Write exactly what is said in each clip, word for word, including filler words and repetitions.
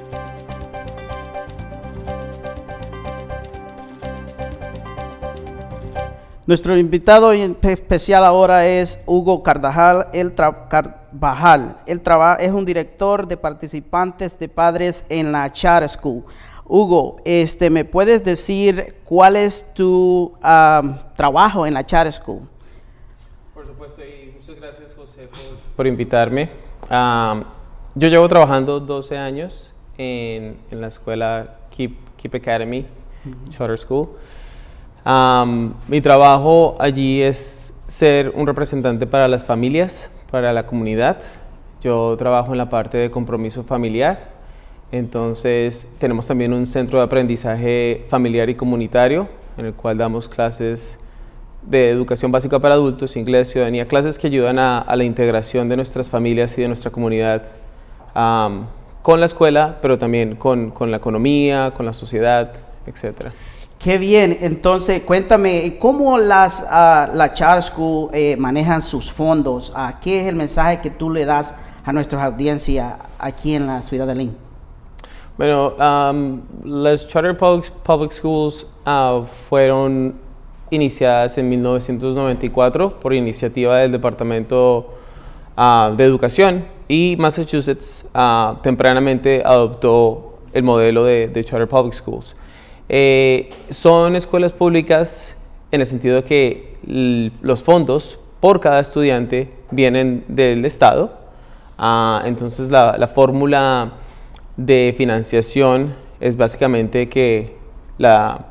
Nuestro invitado especial ahora es Hugo Carvajal. Él, Carvajal. Él es un director de participantes de padres en la Charter School. Hugo, este, ¿me puedes decir cuál es tu um, trabajo en la Charter School? Por supuesto, y muchas gracias, José, por, por invitarme. Um, yo llevo trabajando doce años en, en la escuela Keep, Keep Academy, uh-huh. Charter School. Um, mi trabajo allí es ser un representante para las familias, para la comunidad. Yo trabajo en la parte de compromiso familiar. Entonces, tenemos también un centro de aprendizaje familiar y comunitario, en el cual damos clases de educación básica para adultos, inglés, ciudadanía, clases que ayudan a, a la integración de nuestras familias y de nuestra comunidad um, con la escuela, pero también con, con la economía, con la sociedad, etcétera. Qué bien. Entonces, cuéntame, ¿cómo las, uh, la Charter School eh, manejan sus fondos? Uh, ¿Qué es el mensaje que tú le das a nuestra audiencia aquí en la ciudad de Lynn? Bueno, um, las Charter Public, Public Schools uh, fueron iniciadas en mil novecientos noventa y cuatro por iniciativa del Departamento uh, de Educación, y Massachusetts uh, tempranamente adoptó el modelo de, de Charter Public Schools. Eh, son escuelas públicas en el sentido de que los fondos por cada estudiante vienen del Estado. Uh, entonces la, la fórmula de financiación es básicamente que la,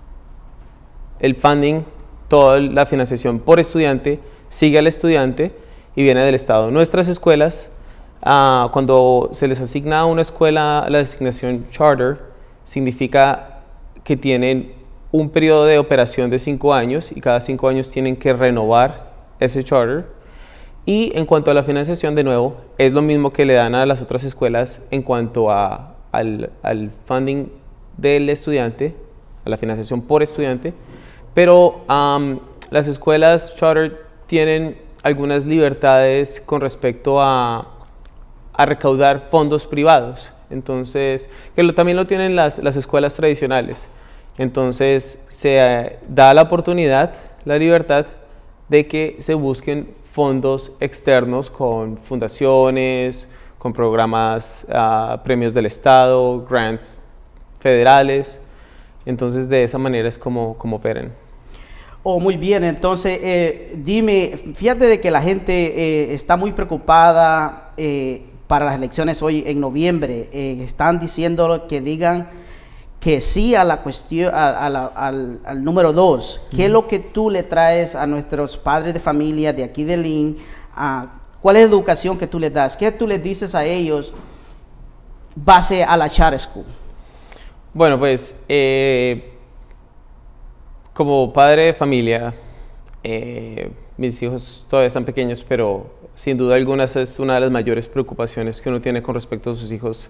el funding, toda la financiación por estudiante sigue al estudiante y viene del Estado. Nuestras escuelas, uh, cuando se les asigna a una escuela la designación charter, significa que tienen un periodo de operación de cinco años y cada cinco años tienen que renovar ese charter. Y en cuanto a la financiación, de nuevo, es lo mismo que le dan a las otras escuelas en cuanto a, al, al funding del estudiante, a la financiación por estudiante, pero um, las escuelas charter tienen algunas libertades con respecto a, a recaudar fondos privados. Entonces, que lo, también lo tienen las, las escuelas tradicionales. Entonces, se eh, da la oportunidad, la libertad de que se busquen fondos externos con fundaciones, con programas, uh, premios del Estado, grants federales. Entonces, de esa manera es como, como operan. Oh, muy bien. Entonces, eh, dime, fíjate de que la gente eh, está muy preocupada eh, para las elecciones hoy en noviembre. Eh, están diciendo que digan que sí a la cuestión, a, a la, al, al número dos. ¿Qué uh-huh. es lo que tú le traes a nuestros padres de familia de aquí de Lynn? Uh, ¿Cuál es la educación que tú les das? ¿Qué tú les dices a ellos base a la Charter School? Bueno, pues eh, como padre de familia, eh, mis hijos todavía están pequeños, pero sin duda alguna es una de las mayores preocupaciones que uno tiene con respecto a sus hijos,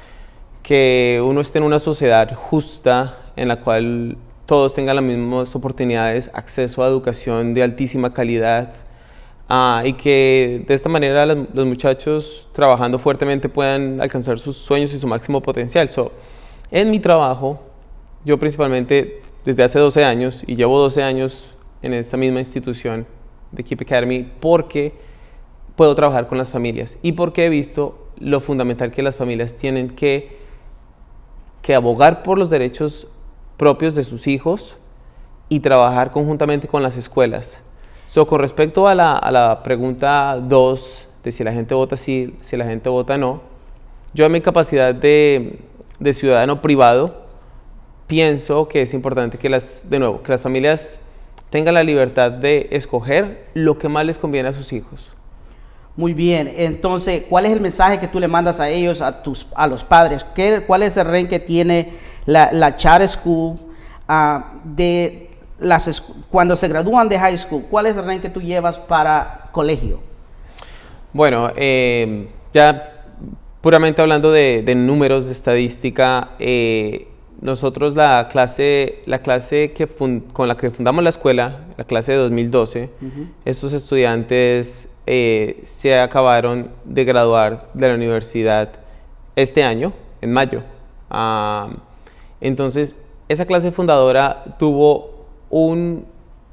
que uno esté en una sociedad justa en la cual todos tengan las mismas oportunidades, acceso a educación de altísima calidad, uh, y que de esta manera los, los muchachos trabajando fuertemente puedan alcanzar sus sueños y su máximo potencial. So, en mi trabajo, yo principalmente desde hace doce años, y llevo doce años en esta misma institución de Keep Academy, porque puedo trabajar con las familias y porque he visto lo fundamental que las familias tienen que que abogar por los derechos propios de sus hijos y trabajar conjuntamente con las escuelas. So, con respecto a la, a la pregunta dos, de si la gente vota sí, si la gente vota no, yo en mi capacidad de, de ciudadano privado, pienso que es importante que las, de nuevo, que las familias tengan la libertad de escoger lo que más les conviene a sus hijos. Muy bien. Entonces, ¿cuál es el mensaje que tú le mandas a ellos, a, tus, a los padres? ¿Qué, ¿Cuál es el rey que tiene la, la Charter School uh, de las, cuando se gradúan de high school? ¿Cuál es el rey que tú llevas para colegio? Bueno, eh, ya puramente hablando de, de números, de estadística, eh, nosotros la clase, la clase que fund, con la que fundamos la escuela, la clase de dos mil doce, uh-huh. estos estudiantes Eh, se acabaron de graduar de la universidad este año, en mayo. Uh, entonces, esa clase fundadora tuvo un,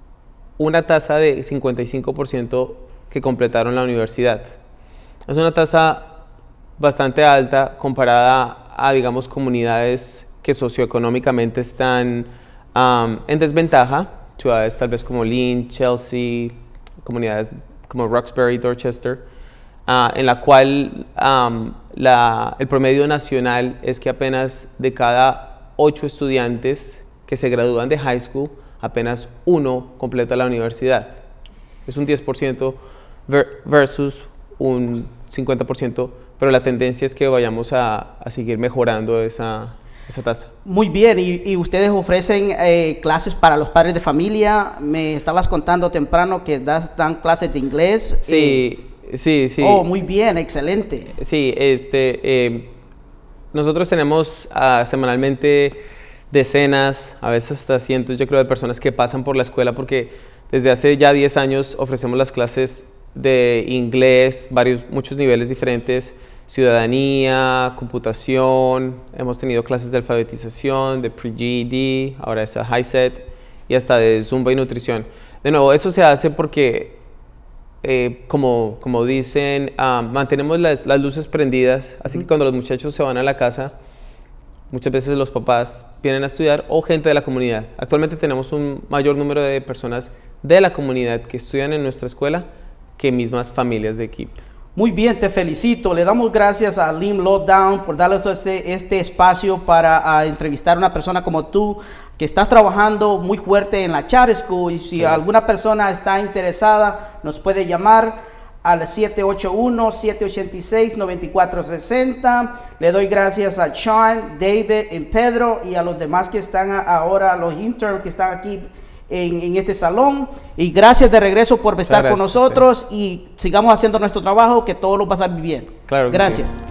una tasa de cincuenta y cinco por ciento que completaron la universidad. Es una tasa bastante alta comparada a, digamos, comunidades que socioeconómicamente están um, en desventaja, ciudades tal vez como Lynn, Chelsea, comunidades como Roxbury, Dorchester, uh, en la cual um, la, el promedio nacional es que apenas de cada ocho estudiantes que se gradúan de high school, apenas uno completa la universidad. Es un diez por ciento ver, versus un cincuenta por ciento, pero la tendencia es que vayamos a, a seguir mejorando esa, esa tasa. Muy bien, y, y ustedes ofrecen eh, clases para los padres de familia. Me estabas contando temprano que das, dan clases de inglés. Sí, eh, sí, sí. Oh, muy bien, excelente. Sí, este, eh, nosotros tenemos uh, semanalmente decenas, a veces hasta cientos, yo creo, de personas que pasan por la escuela porque desde hace ya diez años ofrecemos las clases de inglés, varios, muchos niveles diferentes, ciudadanía, computación, hemos tenido clases de alfabetización, de pre-G E D, ahora es a High-Set, y hasta de Zumba y nutrición. De nuevo, eso se hace porque, eh, como, como dicen, uh, mantenemos las, las luces prendidas, así que cuando los muchachos se van a la casa, muchas veces los papás vienen a estudiar o gente de la comunidad. Actualmente tenemos un mayor número de personas de la comunidad que estudian en nuestra escuela que mismas familias de Keep. Muy bien, te felicito. Le damos gracias a Lim Lowdown por darles este, este espacio para a, entrevistar a una persona como tú que estás trabajando muy fuerte en la Charter School, y si sí, alguna persona está interesada nos puede llamar al siete ocho uno, siete ocho seis, nueve cuatro seis cero. Le doy gracias a Sean, David y Pedro y a los demás que están ahora, los interns que están aquí En, en este salón, y gracias de regreso por estar gracias, con nosotros sí. Y sigamos haciendo nuestro trabajo, que todo lo va a salir bien. Claro que gracias. Sí.